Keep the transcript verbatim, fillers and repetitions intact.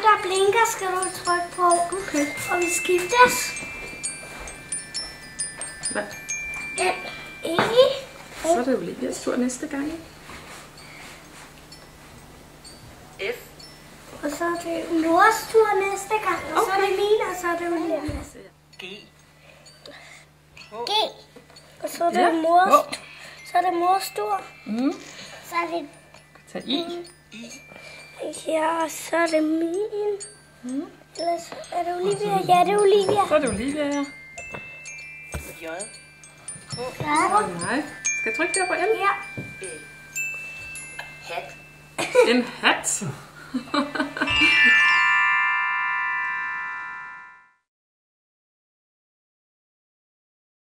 der blinker, skal du trykke på. Okay. Og vi skiftes. Hvad? E. Så er det Olivias tur næste gang. F. Og så er det mors tur næste gang. Og okay. Så er det min, og så er det Olivias. G. G. Og så er det Ja. mors. H. Så er det mors tur. Mm. Så er det... Tag I. Ja, og så er det min. Mm. Ellers er det Olivia. Ja, det er Olivia. Så er det Olivia, ja. J. K. Ja. Nej. Skal jeg trykke der på L? Ja. Hat. En hat.